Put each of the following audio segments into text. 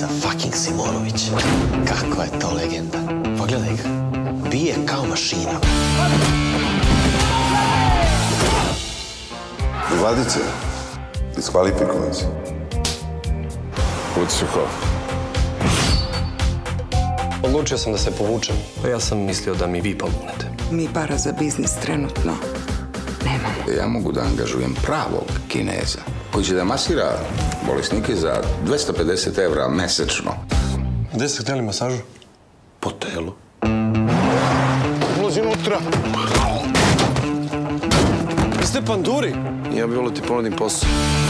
Ivica fucking Simonović. Kakva je to legenda. Pogledaj ga. Bije kao mašina. Vladice, diskvalifikovan si. Utišu ko? Odlučio sam da se povučem, a ja sam mislio da mi vi pomognete. Mi para za biznis trenutno nemamo. Ja mogu da angažujem pravog Kineza koji će da masira bolesnike za 250 € mesečno. Gde ste htjeli masažu? Po telu. Ulazi unutra. Vi ste panduri? Ja bih volio ti ponudim posao.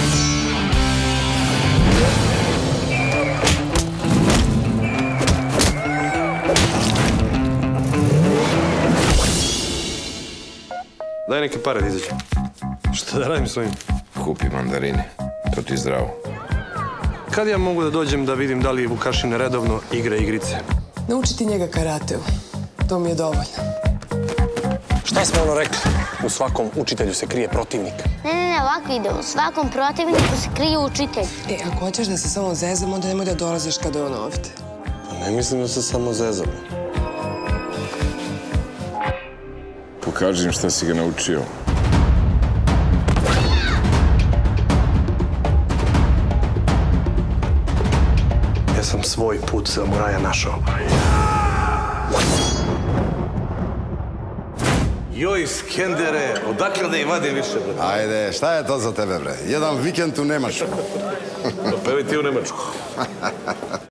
Daj neke pare da izađem. Šta da radim s ovim? Kupi mandarine. To ti je zdravo. Kad ja mogu da dođem da vidim da li Vukašin redovno igra igrice? Naučiti njega karateu. To mi je dovoljno. Šta smo ono rekli? U svakom učitelju se krije protivnik. Ne, ovako ide. U svakom protivniku se krije učitelj. Ako hoćeš da se samo zezam, onda nemoj da dolaziš kada je on ovde. Pa ne mislim da se samo zezam. Pokaži im šta si ga naučio. Ja sam svoj put samuraja našao. Joj, Skendere, odakle da ih vadim više, bre? Ajde, šta je to za tebe, bre? Jedan vikend u Nemačku. Pevi ti u Nemačku.